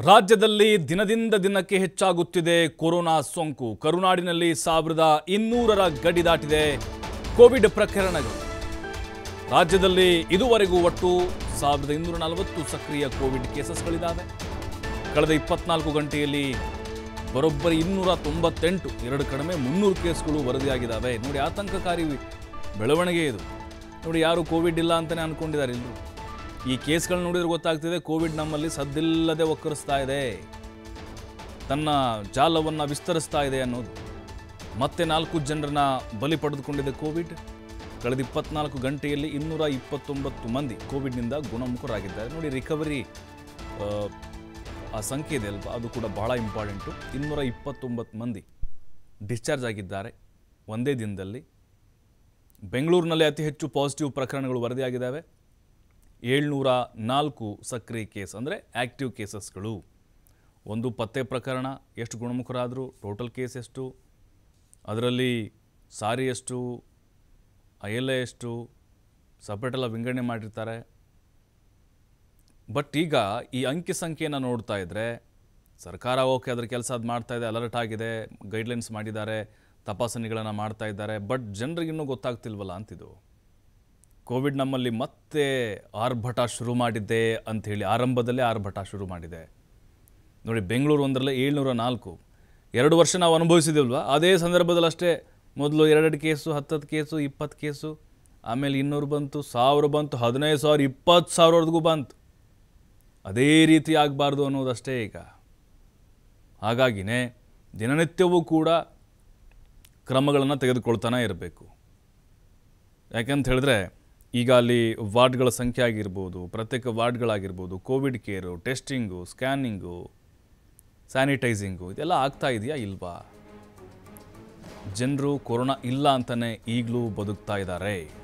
ರಾಜ್ಯದಲ್ಲಿ ದಿನದಿಂದ ದಿನಕ್ಕೆ ಹೆಚ್ಚಾಗುತ್ತಿದೆ ಕೊರೋನಾ ಸೋಂಕು. ಕರುನಾಡಿನಲ್ಲಿ 1200ರ ಗಡಿ ದಾಟಿದೆ ಕೋವಿಡ್ ಪ್ರಕರಣಗಳು. ರಾಜ್ಯದಲ್ಲಿ ಇದುವರೆಗೂ ಒಟ್ಟು 1240 ಸಕ್ರಿಯ ಕೋವಿಡ್ ಕೇಸಸ್ಗಳಿದ್ದಾವೆ. ಕಳೆದ 24 ಗಂಟೆಯಲ್ಲಿ ಬರೋಬ್ಬರಿ 298, ಎರಡು ಕಡಿಮೆ 300 ಕೇಸ್ಗಳು ವರದಿಯಾಗಿದ್ದಾವೆ. ನೋಡಿ, ಆತಂಕಕಾರಿ ಬೆಳವಣಿಗೆ ಇದು. ನೋಡಿ, ಯಾರು ಕೋವಿಡ್ ಇಲ್ಲ ಅಂತಲೇ ಅಂದ್ಕೊಂಡಿದ್ದಾರೆ ಇಲ್ಲೂ. ಈ ಕೇಸ್ಗಳನ್ನ ನೋಡಿದ್ರೆ ಗೊತ್ತಾಗ್ತಿದೆ ಕೋವಿಡ್ ನಮ್ಮಲ್ಲಿ ಸದ್ದಿಲ್ಲದೆ ಒಕ್ಕರಿಸ್ತಾ ಇದೆ, ತನ್ನ ಜಾಲವನ್ನು ವಿಸ್ತರಿಸ್ತಾ ಇದೆ ಅನ್ನೋದು. ಮತ್ತೆ 4 ಜನರನ್ನ ಬಲಿ ಪಡೆದುಕೊಂಡಿದೆ ಕೋವಿಡ್. ಕಳೆದ 24 ಗಂಟೆಯಲ್ಲಿ 229 ಮಂದಿ ಕೋವಿಡ್ನಿಂದ ಗುಣಮುಖರಾಗಿದ್ದಾರೆ. ನೋಡಿ, ರಿಕವರಿ ಆ ಸಂಖ್ಯೆ ಇದೆ ಅಲ್ವಾ, ಅದು ಕೂಡ ಬಹಳ ಇಂಪಾರ್ಟೆಂಟು. 229 ಮಂದಿ ಡಿಸ್ಚಾರ್ಜ್ ಆಗಿದ್ದಾರೆ ಒಂದೇ ದಿನದಲ್ಲಿ. ಬೆಂಗಳೂರಿನಲ್ಲಿ ಅತಿ ಹೆಚ್ಚು ಪಾಸಿಟಿವ್ ಪ್ರಕರಣಗಳು ವರದಿಯಾಗಿದ್ದಾವೆ. 704 ಸಕ್ರಿಯ ಕೇಸ್ ಅಂದರೆ ಆ್ಯಕ್ಟಿವ್ ಕೇಸಸ್ಗಳು. ಒಂದು ಪತ್ತೆ ಪ್ರಕರಣ, ಎಷ್ಟು ಗುಣಮುಖರಾದರು, ಟೋಟಲ್ ಕೇಸ್ ಎಷ್ಟು, ಅದರಲ್ಲಿ ಸಾರಿ ಎಷ್ಟು, ILA ಎಷ್ಟು, ಸಪ್ರೇಟೆಲ್ಲ ವಿಂಗಡಣೆ ಮಾಡಿರ್ತಾರೆ. ಬಟ್ ಈಗ ಈ ಅಂಕಿ ಸಂಖ್ಯೆಯನ್ನು ನೋಡ್ತಾ ಇದ್ದರೆ ಸರ್ಕಾರ ಓಕೆ ಅದರ ಕೆಲಸ ಅದು ಮಾಡ್ತಾ ಇದೆ, ಅಲರ್ಟ್ ಆಗಿದೆ, ಗೈಡ್ಲೈನ್ಸ್ ಮಾಡಿದ್ದಾರೆ, ತಪಾಸಣೆಗಳನ್ನು ಮಾಡ್ತಾ ಇದ್ದಾರೆ. ಬಟ್ ಜನರಿಗಿನ್ನೂ ಗೊತ್ತಾಗ್ತಿಲ್ವಲ್ಲ ಅಂತಿದು. ಕೋವಿಡ್ ನಮ್ಮಲ್ಲಿ ಮತ್ತೆ ಆರ್ಭಟ ಶುರು ಮಾಡಿದ್ದೆ ಅಂಥೇಳಿ ಆರಂಭದಲ್ಲೇ ಆರ್ಭಟ ಶುರು ಮಾಡಿದೆ. ನೋಡಿ, ಬೆಂಗಳೂರು ಒಂದರಲ್ಲೇ 704, 2 ವರ್ಷ ನಾವು ಅನುಭವಿಸಿದ್ದೀವಲ್ವ, ಅದೇ ಸಂದರ್ಭದಲ್ಲಿ ಅಷ್ಟೇ ಮೊದಲು 2 ಕೇಸು, 10 ಕೇಸು, 20 ಕೇಸು, ಆಮೇಲೆ 200 ಬಂತು, 1000 ಬಂತು, 15,000, 20,000ವರೆಗೂ ಬಂತು. ಅದೇ ರೀತಿ ಆಗಬಾರ್ದು ಅನ್ನೋದಷ್ಟೇ ಈಗ. ಹಾಗಾಗಿನೇ ದಿನನಿತ್ಯವೂ ಕೂಡ ಕ್ರಮಗಳನ್ನು ತೆಗೆದುಕೊಳ್ತಾನೆ ಇರಬೇಕು. ಯಾಕೆಂತ ಹೇಳಿದ್ರೆ ಈಗ ಅಲ್ಲಿ ವಾರ್ಡ್ಗಳ ಸಂಖ್ಯೆ ಆಗಿರ್ಬೋದು, ಪ್ರತ್ಯೇಕ ವಾರ್ಡ್ಗಳಾಗಿರ್ಬೋದು, COVID care, testing, scanning, sanitising ಇದೆಲ್ಲ ಆಗ್ತಾ ಇದೆಯಾ ಇಲ್ವಾ? ಜನರು ಕೊರೋನಾ ಇಲ್ಲ ಅಂತಲೇ ಈಗಲೂ ಬದುಕ್ತಾ ಇದ್ದಾರೆ.